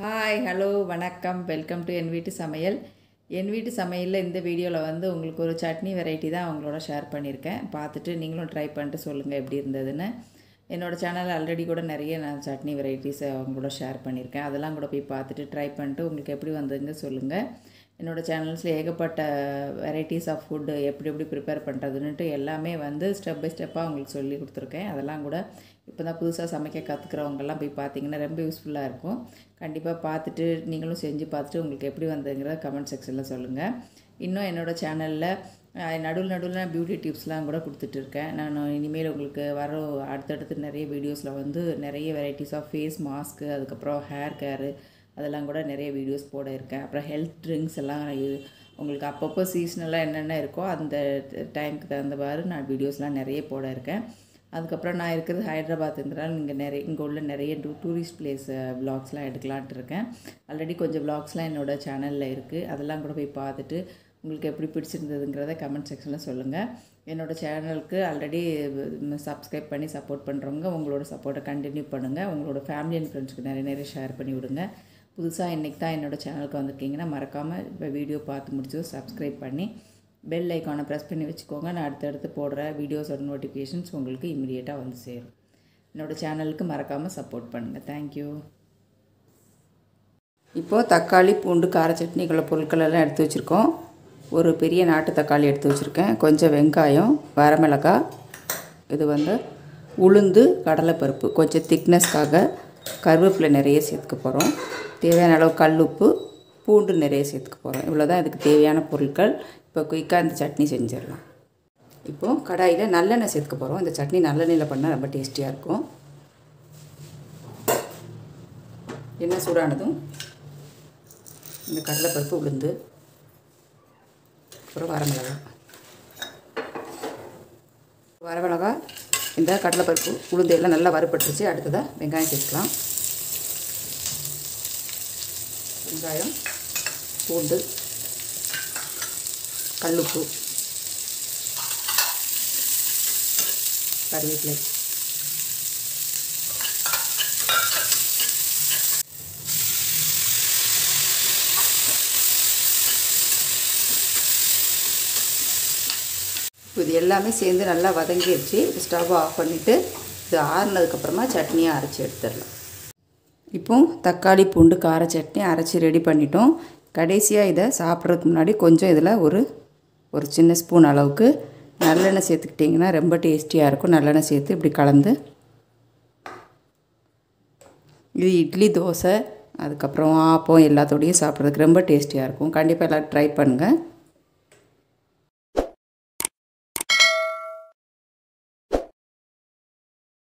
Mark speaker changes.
Speaker 1: Hi hello வணக்கம் welcome to என் வீட்டு சமையல். என் வீட்டு சமையலில் இந்த வீடியோவில் வந்து உங்களுக்கு ஒரு சட்னி வெரைட்டி தான் அவங்களோட ஷேர் பண்ணியிருக்கேன். பார்த்துட்டு நீங்களும் ட்ரை பண்ணிட்டு சொல்லுங்கள் எப்படி இருந்ததுன்னு. என்னோடய சேனலில் ஆல்ரெடி கூட நிறைய நான் சட்னி வெரைட்டிஸை அவங்களோட ஷேர் பண்ணியிருக்கேன். அதெல்லாம் கூட போய் பார்த்துட்டு ட்ரை பண்ணிட்டு உங்களுக்கு எப்படி வந்ததுங்க சொல்லுங்கள். என்னோடய சேனல்ஸில் ஏகப்பட்ட வெரைட்டிஸ் ஆஃப் ஃபுட்டு எப்படி எப்படி ப்ரிப்பேர் பண்ணுறதுன்னுட்டு எல்லாமே வந்து ஸ்டெப் பை ஸ்டெப்பாக உங்களுக்கு சொல்லி கொடுத்துருக்கேன். அதெல்லாம் கூட இப்போ தான் புதுசாக சமைக்க கற்றுக்கிறவங்கெல்லாம் போய் பார்த்தீங்கன்னா ரொம்ப யூஸ்ஃபுல்லாக இருக்கும். கண்டிப்பாக பார்த்துட்டு நீங்களும் செஞ்சு பார்த்துட்டு உங்களுக்கு எப்படி வந்ததுங்கிறத கமெண்ட் செக்ஷனில் சொல்லுங்கள். இன்னும் என்னோடய சேனலில் நடுவில் பியூட்டி டிப்ஸ்லாம் கூட கொடுத்துட்ருக்கேன். நான் இனிமேல் உங்களுக்கு அடுத்தடுத்து நிறைய வீடியோஸில் வந்து நிறைய வெரைட்டிஸ் ஆஃப் ஃபேஸ் மாஸ்க்கு, அதுக்கப்புறம் ஹேர் கேரு அதெல்லாம் கூட நிறைய வீடியோஸ் போட இருக்கேன். அப்புறம் ஹெல்த் ட்ரிங்க்ஸ் எல்லாம் உங்களுக்கு அப்பப்போ சீஸ்னலாக என்னென்ன இருக்கோ அந்த டைமுக்கு தகுந்தவாறு நான் வீடியோஸ்லாம் நிறைய போட இருக்கேன். அதுக்கப்புறம் நான் இருக்கிறது ஹைதராபாத்துங்கிறதால இங்கே உள்ள நிறைய டூரிஸ்ட் பிளேஸ் விலாக்ஸ்லாம் எடுக்கலான்ட்டு இருக்கேன். ஆல்ரெடி கொஞ்சம் விலாக்ஸ்லாம் என்னோடய சேனலில் இருக்குது. அதெல்லாம் கூட போய் பார்த்துட்டு உங்களுக்கு எப்படி பிடிச்சிருந்ததுங்கிறத கமெண்ட் செக்ஷனில் சொல்லுங்கள். என்னோடய சேனலுக்கு ஆல்ரெடி சப்ஸ்கிரைப் பண்ணி சப்போர்ட் பண்ணுறவங்க உங்களோட சப்போர்ட்டை கண்டினியூ பண்ணுங்கள். உங்களோட ஃபேமிலி அண்ட் ஃப்ரெண்ட்ஸுக்கு நிறைய ஷேர் பண்ணி விடுங்க. புதுசாக இன்றைக்கி தான் என்னோடய சேனலுக்கு வந்திருக்கீங்கன்னா மறக்காமல் இப்போ வீடியோ பார்த்து முடிச்சதும் சப்ஸ்கிரைப் பண்ணி பெல் ஐக்கானை ப்ரெஸ் பண்ணி வச்சுக்கோங்க. நான் அடுத்தடுத்து போடுற வீடியோஸோட நோட்டிஃபிகேஷன்ஸ் உங்களுக்கு இமீடியட்டாக வந்து சேரும். என்னோடய சேனலுக்கு மறக்காமல் சப்போர்ட் பண்ணுங்கள். தேங்க்யூ. இப்போது தக்காளி, பூண்டு, கார சட்னிக்குள்ள பொருட்கள் எல்லாம் எடுத்து வச்சுருக்கோம். ஒரு பெரிய நாட்டு தக்காளி எடுத்து வச்சுருக்கேன். கொஞ்சம் வெங்காயம், வரமிளகாய், இது வந்து உளுந்து, கடலைப்பருப்பு, கொஞ்சம் திக்னஸ்க்காக கருவேப்பிலை நிறைய சேர்த்துக்க போகிறோம். தேவையான அளவு கல் உப்பு, பூண்டு நிறைய சேர்த்துக்க போகிறோம். இவ்வளோ தான் இதுக்கு தேவையான பொருட்கள். இப்போ குயிக்காக இந்த சட்னி செஞ்சிடலாம். இப்போது கடாயில் நல்லெண்ணெய் சேர்த்துக்க போகிறோம். இந்த சட்னி நல்லெண்ணெயில் பண்ணால் ரொம்ப டேஸ்டியாக இருக்கும். எண்ணெய் சூடானதும் இந்த கடலைப்பருப்பு, உளுந்து, அப்புறம் வரமிளகாய், இந்த கடலைப்பருப்பு, உளுந்து எல்லாம் நல்லா வறுபட்டுருச்சு. அடுத்ததாக வெங்காயம் சேர்த்துக்கலாம். வெங்காயம், பூண்டு, கல்லுப்பு, கருவேப்பிலை, இது எல்லாமே சேர்ந்து நல்லா வதங்கிடுச்சு. ஸ்டவ் ஆஃப் பண்ணிவிட்டு இது ஆறுனதுக்கப்புறமா சட்னியை அரைச்சி எடுத்துடலாம். இப்போ தக்காளி, பூண்டு, கார சட்னி அரைச்சி ரெடி பண்ணிட்டோம். கடைசியாக இதை சாப்பிட்றதுக்கு முன்னாடி கொஞ்சம் இதில் ஒரு சின்ன ஸ்பூன் அளவுக்கு நல்லெண்ணெய் சேர்த்துக்கிட்டிங்கன்னா ரொம்ப டேஸ்டியாக இருக்கும். நல்லெண்ணெய் சேர்த்து இப்படி கலந்து இது இட்லி, தோசை, அதுக்கப்புறம் ஆப்பம் எல்லாத்தோடையும் சாப்பிட்றதுக்கு ரொம்ப டேஸ்டியாக இருக்கும். கண்டிப்பாக எல்லோரும் ட்ரை பண்ணுங்கள்.